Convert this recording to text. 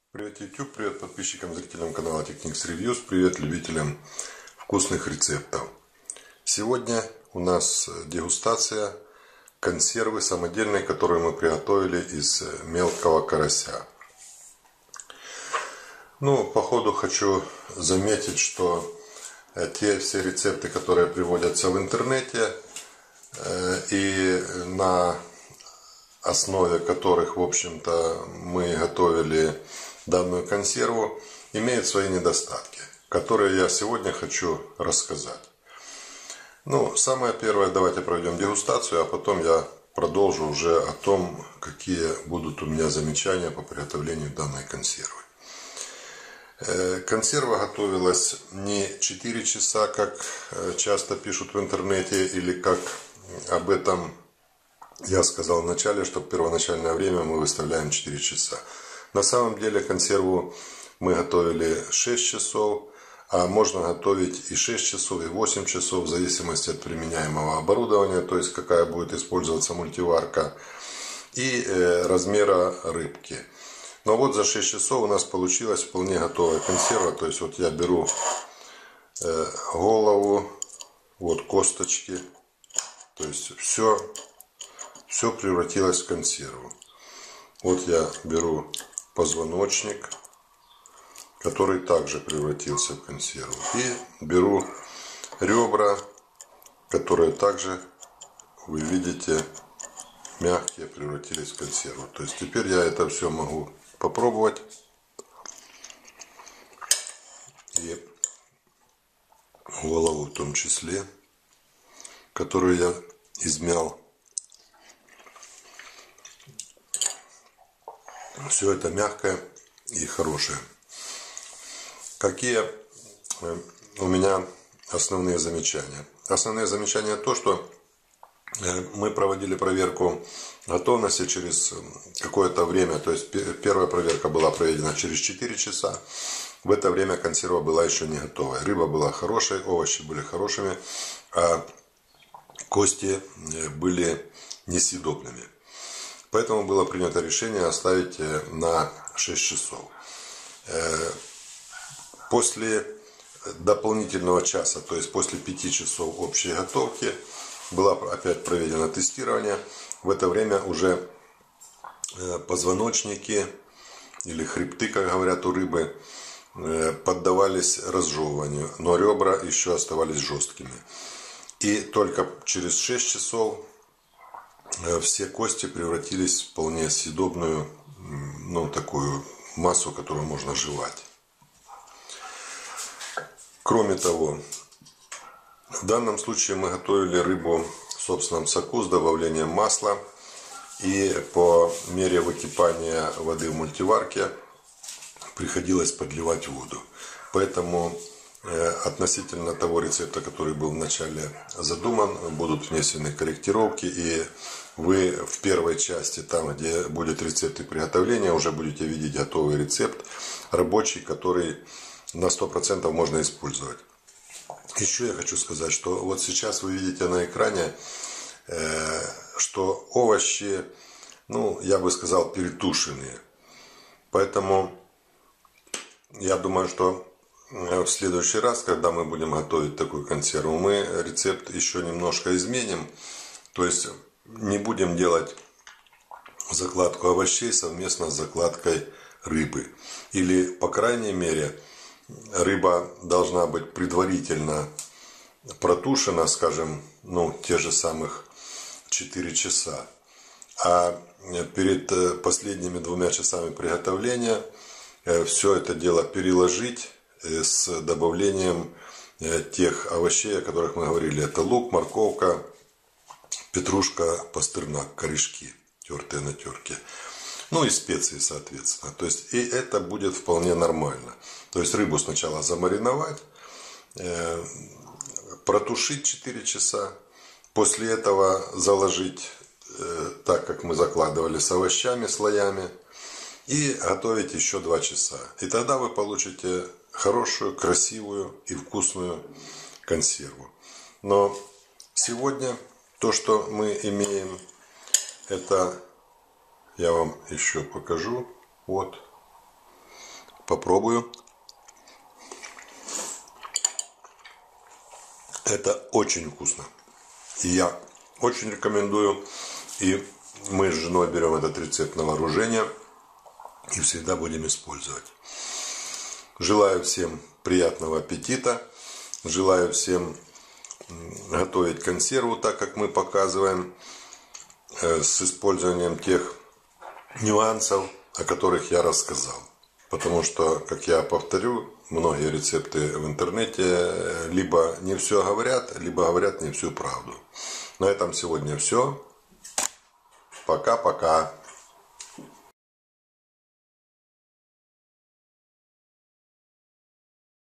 Привет YouTube, привет подписчикам, зрителям канала Technics Reviews, привет любителям вкусных рецептов. Сегодня у нас дегустация консервы самодельной, которую мы приготовили из мелкого карася. По ходу хочу заметить, что те все рецепты, которые приводятся в интернете и на основе которых, в общем-то, мы готовили данную консерву, имеют свои недостатки, которые я сегодня хочу рассказать. Самое первое, давайте проведем дегустацию, а потом я продолжу уже о том, какие будут у меня замечания по приготовлению данной консервы. Консерва готовилась не 4 часа, как часто пишут в интернете, или как об этом я сказал вначале, что первоначальное время мы выставляем 4 часа. На самом деле консерву мы готовили 6 часов, а можно готовить и 6 часов, и 8 часов, в зависимости от применяемого оборудования, то есть какая будет использоваться мультиварка, и размера рыбки. Но вот за 6 часов у нас получилась вполне готовая консерва. То есть вот я беру голову, вот косточки, то есть все превратилось в консерву. Вот я беру позвоночник, который также превратился в консерву. И беру ребра, которые также, вы видите, мягкие, превратились в консерву. То есть теперь я это все могу попробовать. И голову в том числе, которую я измял. Все это мягкое и хорошее. Какие у меня основные замечания? Основные замечания то, что мы проводили проверку готовности через какое-то время. То есть первая проверка была проведена через 4 часа. В это время консерва была еще не готовая. Рыба была хорошей, овощи были хорошими, а кости были несъедобными. Поэтому было принято решение оставить на 6 часов. После дополнительного часа, то есть после 5 часов общей готовки, было опять проведено тестирование. В это время уже позвоночники или хребты, как говорят у рыбы, поддавались разжевыванию, но ребра еще оставались жесткими. И только через 6 часов все кости превратились в вполне съедобную, такую массу, которую можно жевать. Кроме того, в данном случае мы готовили рыбу в собственном соку с добавлением масла. И по мере выкипания воды в мультиварке приходилось подливать воду. Поэтому относительно того рецепта, который был вначале задуман, будут внесены корректировки. И вы в первой части, там где будет рецепт и приготовления, уже будете видеть готовый рецепт, рабочий, который на 100% можно использовать. Еще я хочу сказать, что вот сейчас вы видите на экране, что овощи, я бы сказал, перетушенные. Поэтому я думаю, что в следующий раз, когда мы будем готовить такую консерву, мы рецепт еще немножко изменим. То есть не будем делать закладку овощей совместно с закладкой рыбы. Или, по крайней мере, рыба должна быть предварительно протушена, скажем, те же самых 4 часа. А перед последними 2 часами приготовления все это дело переложить с добавлением тех овощей, о которых мы говорили. Это лук, морковка, петрушка, пастернак, корешки, тертые на терке. И специи, соответственно. То есть и это будет вполне нормально. То есть рыбу сначала замариновать, протушить 4 часа. После этого заложить так, как мы закладывали, с овощами, слоями. И готовить еще 2 часа. И тогда вы получите хорошую, красивую и вкусную консерву. Но сегодня то, что мы имеем, это я вам еще покажу. Вот. попробую. Это очень вкусно. И я очень рекомендую. И мы с женой берем этот рецепт на вооружение и всегда будем использовать. Желаю всем приятного аппетита. Желаю всем готовить консерву так, как мы показываем, с использованием тех нюансов, о которых я рассказал. Потому что, как я повторю, многие рецепты в интернете либо не все говорят, либо говорят не всю правду. На этом сегодня все. Пока-пока.